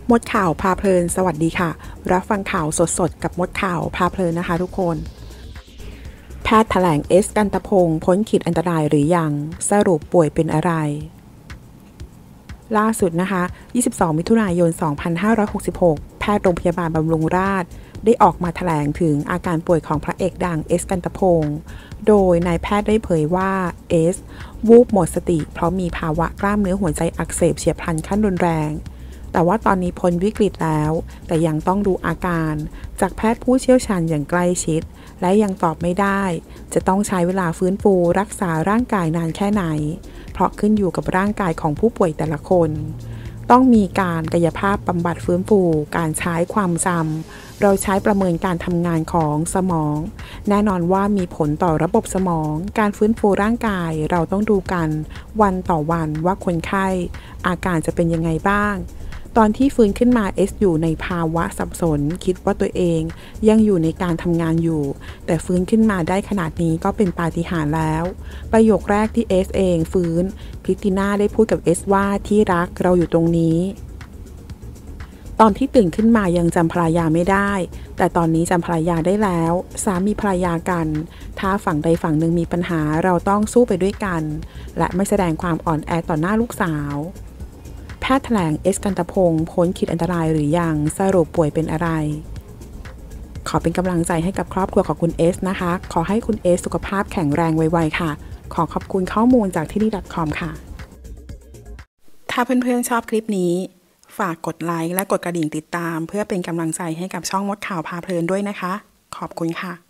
มดข่าวพาเพลินสวัสดีค่ะรับฟังข่าวสดๆกับมดข่าวพาเพลินนะคะทุกคนแพทย์แถลงกันตพงศ์พ้นขีดอันตรายหรือยังสรุปป่วยเป็นอะไรล่าสุดนะคะ22มิถุนายน2566แพทย์โรงพยาบาลบำรุงราษฎร์ได้ออกมาแถลงถึงอาการป่วยของพระเอกดังกันตพงศ์โดยนายแพทย์ได้เผยว่าวูบหมดสติเพราะมีภาวะกล้ามเนื้อหัวใจอักเสบเฉียบพลันขั้นรุนแรงแต่ว่าตอนนี้พ้นวิกฤตแล้วแต่ยังต้องดูอาการจากแพทย์ผู้เชี่ยวชาญอย่างใกล้ชิดและยังตอบไม่ได้จะต้องใช้เวลาฟื้นฟูรักษาร่างกายนานแค่ไหนเพราะขึ้นอยู่กับร่างกายของผู้ป่วยแต่ละคนต้องมีการกายภาพบำบัดฟื้นฟูการใช้ความจำเราใช้ประเมินการทำงานของสมองแน่นอนว่ามีผลต่อระบบสมองการฟื้นฟูร่างกายเราต้องดูกันวันต่อวันว่าคนไข้อาการจะเป็นยังไงบ้างตอนที่ฟื้นขึ้นมาอยู่ในภาวะสับสนคิดว่าตัวเองยังอยู่ในการทำงานอยู่แต่ฟื้นขึ้นมาได้ขนาดนี้ก็เป็นปาฏิหาริย์แล้วประโยคแรกที่เองฟื้นคริสติน่าได้พูดกับว่าที่รักเราอยู่ตรงนี้ตอนที่ตื่นขึ้นมายังจำภรรยาไม่ได้แต่ตอนนี้จำภรรยาได้แล้วสามีภรรยากันถ้าฝั่งใดฝั่งหนึ่งมีปัญหาเราต้องสู้ไปด้วยกันและไม่แสดงความอ่อนแอต่อหน้าลูกสาวแพทย์แถลงกันตพงศ์พ้นขีดอันตรายหรือยังสรุปป่วยเป็นอะไรขอเป็นกำลังใจให้กับครอบครัวของคุณนะคะขอให้คุณสุขภาพแข็งแรงไวๆค่ะขอขอบคุณข้อมูลจากที่นี่ .com ค่ะถ้าเพื่อนๆชอบคลิปนี้ฝากกดไลค์และกดกระดิ่งติดตามเพื่อเป็นกำลังใจให้กับช่องมดข่าวพาเพลินด้วยนะคะขอบคุณค่ะ